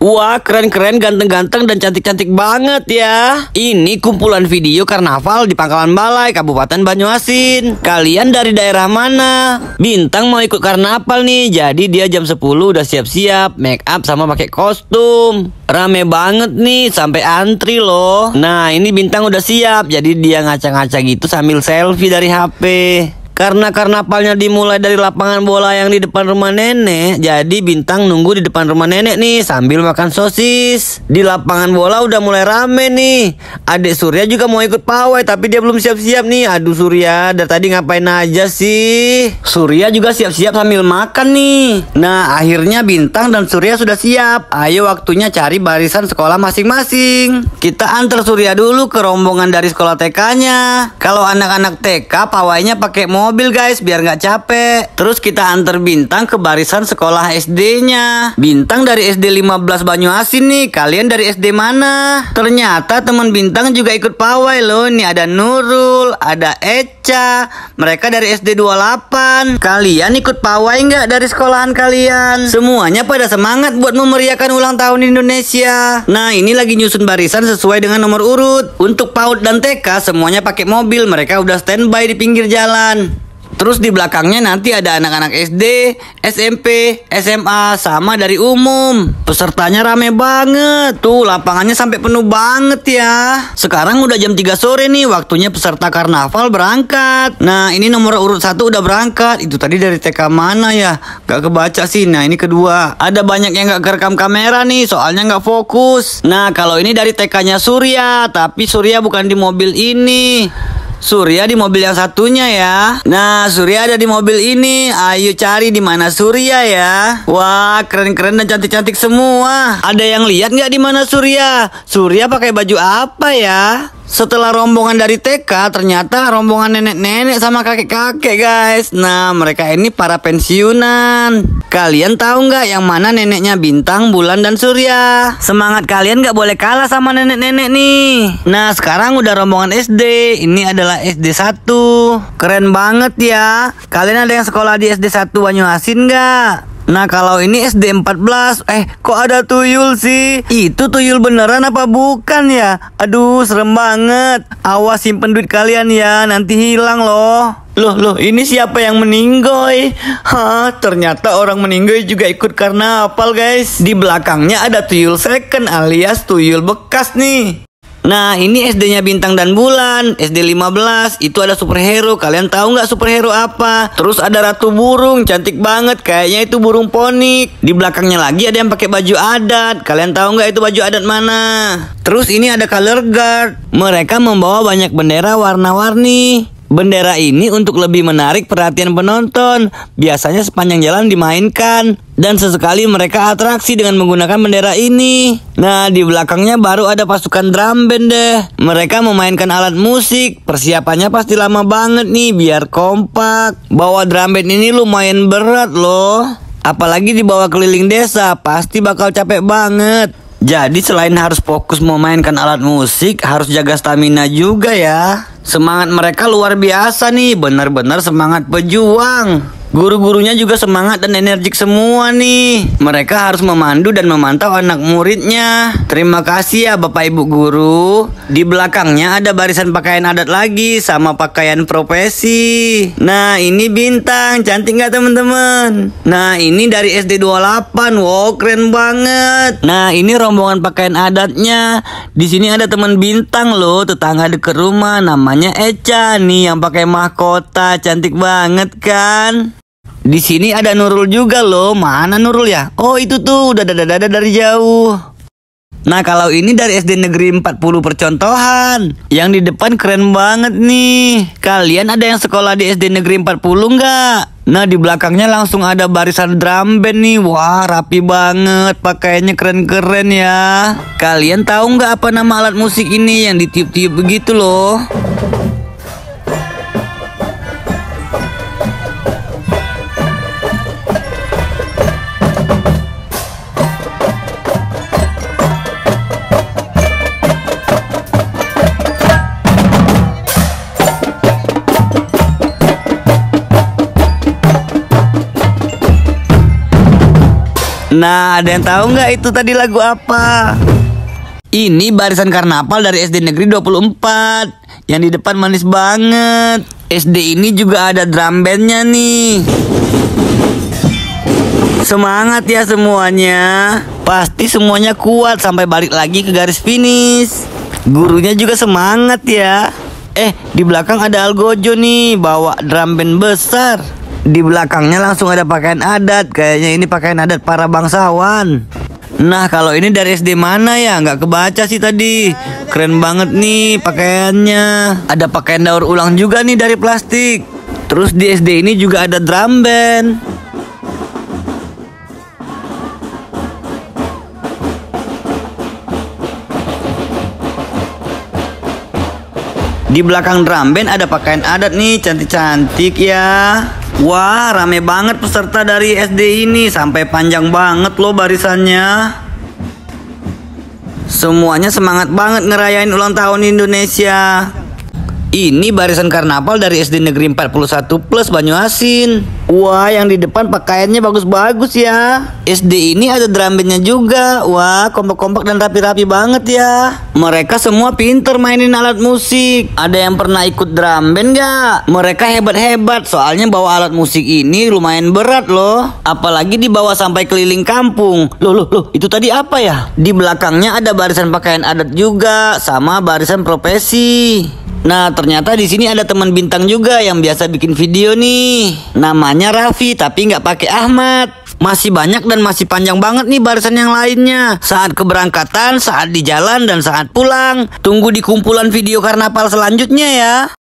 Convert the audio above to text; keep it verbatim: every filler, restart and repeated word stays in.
Wah, keren-keren, ganteng-ganteng, dan cantik-cantik banget ya. Ini kumpulan video karnaval di Pangkalan Balai, Kabupaten Banyuasin. Kalian dari daerah mana? Bintang mau ikut karnaval nih, jadi dia jam sepuluh udah siap-siap, make up sama pakai kostum. Rame banget nih, sampai antri loh. Nah, ini Bintang udah siap, jadi dia ngaca-ngaca gitu sambil selfie dari H P. Karena karnavalnya dimulai dari lapangan bola yang di depan rumah nenek, jadi Bintang nunggu di depan rumah nenek nih sambil makan sosis. Di lapangan bola udah mulai rame nih. Adik Surya juga mau ikut pawai, tapi dia belum siap-siap nih. Aduh Surya, dari tadi ngapain aja sih? Surya juga siap-siap sambil makan nih. Nah, akhirnya Bintang dan Surya sudah siap. Ayo waktunya cari barisan sekolah masing-masing. Kita antar Surya dulu ke rombongan dari sekolah T K-nya. Kalau anak-anak T K pawainya pakai mobil mobil guys, biar nggak capek. Terus kita antar Bintang ke barisan sekolah S D-nya. Bintang dari S D lima belas Banyuasin nih. Kalian dari S D mana? Ternyata teman Bintang juga ikut pawai loh. Nih ada Nurul, ada Eca. Mereka dari S D dua puluh delapan. Kalian ikut pawai nggak dari sekolahan kalian? Semuanya pada semangat buat memeriahkan ulang tahun Indonesia. Nah, ini lagi nyusun barisan sesuai dengan nomor urut. Untuk PAUD dan T K semuanya pakai mobil. Mereka udah standby di pinggir jalan. Terus di belakangnya nanti ada anak-anak S D, S M P, S M A, sama dari umum. Pesertanya rame banget. Tuh lapangannya sampai penuh banget ya. Sekarang udah jam tiga sore nih, waktunya peserta karnaval berangkat. Nah, ini nomor urut satu udah berangkat. Itu tadi dari T K mana ya? Gak kebaca sih. Nah, ini kedua. Ada banyak yang gak kerekam kamera nih, soalnya gak fokus. Nah, kalau ini dari T K-nya Surya, tapi Surya bukan di mobil ini. Surya di mobil yang satunya ya. Nah, Surya ada di mobil ini. Ayo cari di mana Surya ya. Wah, keren-keren dan cantik-cantik semua. Ada yang lihat nggak di mana Surya? Surya pakai baju apa ya? Setelah rombongan dari T K, ternyata rombongan nenek-nenek sama kakek-kakek guys. Nah, mereka ini para pensiunan. Kalian tahu nggak yang mana neneknya Bintang, Bulan, dan Surya? Semangat kalian nggak boleh kalah sama nenek-nenek nih. Nah, sekarang udah rombongan S D. Ini adalah S D satu. Keren banget ya. Kalian ada yang sekolah di S D satu Banyuasin nggak? Nah, kalau ini S D empat belas. Eh, kok ada tuyul sih? Itu tuyul beneran apa bukan ya? Aduh, serem banget. Awas simpen duit kalian ya, nanti hilang loh. Loh, loh, ini siapa yang meninggoy? Hah, ternyata orang meninggoy juga ikut karnaval guys. Di belakangnya ada tuyul second alias tuyul bekas nih. Nah, ini S D-nya Bintang dan Bulan, S D lima belas. Itu ada superhero. Kalian tahu nggak superhero apa? Terus ada Ratu Burung, cantik banget. Kayaknya itu burung ponik. Di belakangnya lagi ada yang pakai baju adat. Kalian tahu nggak itu baju adat mana? Terus ini ada color guard. Mereka membawa banyak bendera warna-warni. Bendera ini untuk lebih menarik perhatian penonton. Biasanya sepanjang jalan dimainkan. Dan sesekali mereka atraksi dengan menggunakan bendera ini. Nah, di belakangnya baru ada pasukan drum band deh. Mereka memainkan alat musik. Persiapannya pasti lama banget nih, biar kompak. Bawa drum band ini lumayan berat loh. Apalagi dibawa keliling desa, pasti bakal capek banget. Jadi selain harus fokus memainkan alat musik, harus jaga stamina juga ya. Semangat mereka luar biasa nih, benar-benar semangat pejuang. Guru-gurunya juga semangat dan energik semua nih. Mereka harus memandu dan memantau anak muridnya. Terima kasih ya Bapak Ibu Guru. Di belakangnya ada barisan pakaian adat lagi sama pakaian profesi. Nah, ini Bintang, cantik nggak teman-teman? Nah, ini dari S D dua puluh delapan. Wow, keren banget. Nah, ini rombongan pakaian adatnya. Di sini ada teman Bintang loh, tetangga dekat rumah, namanya Eca nih yang pakai mahkota, cantik banget kan? Di sini ada Nurul juga loh. Mana Nurul ya? Oh, itu tuh udah dada-dada dari jauh. Nah, kalau ini dari S D Negeri empat puluh Percontohan. Yang di depan keren banget nih. Kalian ada yang sekolah di S D Negeri empat puluh nggak? Nah, di belakangnya langsung ada barisan drum band nih. Wah, rapi banget. Pakaiannya keren-keren ya. Kalian tahu nggak apa nama alat musik ini yang ditiup-tiup begitu loh? Nah, ada yang tahu nggak itu tadi lagu apa? Ini barisan karnaval dari S D Negeri dua puluh empat. Yang di depan manis banget. S D ini juga ada drum bandnya nih. Semangat ya semuanya. Pasti semuanya kuat sampai balik lagi ke garis finish. Gurunya juga semangat ya. Eh, di belakang ada Algojo nih, bawa drum band besar. Di belakangnya langsung ada pakaian adat. Kayaknya ini pakaian adat para bangsawan. Nah, kalau ini dari S D mana ya? Nggak kebaca sih tadi. Keren banget nih pakaiannya. Ada pakaian daur ulang juga nih dari plastik. Terus di S D ini juga ada drum band. Di belakang drum band ada pakaian adat nih, cantik-cantik ya. Wah, rame banget peserta dari S D ini, sampai panjang banget loh barisannya. Semuanya semangat banget ngerayain ulang tahun Indonesia. Ini barisan karnaval dari S D Negeri empat puluh satu Plus Banyuasin. Wah, yang di depan pakaiannya bagus-bagus ya. S D ini ada drum bandnya juga. Wah, kompak-kompak dan rapi-rapi banget ya. Mereka semua pinter mainin alat musik. Ada yang pernah ikut drum band gak? Mereka hebat-hebat, soalnya bawa alat musik ini lumayan berat loh. Apalagi dibawa sampai keliling kampung. Loh, loh, loh, itu tadi apa ya? Di belakangnya ada barisan pakaian adat juga, sama barisan profesi. Nah, ternyata di sini ada teman bintang juga yang biasa bikin video nih. Namanya Raffi, tapi nggak pakai Ahmad. Masih banyak dan masih panjang banget nih barisan yang lainnya. Saat keberangkatan, saat di jalan, dan saat pulang. Tunggu di kumpulan video karnaval selanjutnya ya.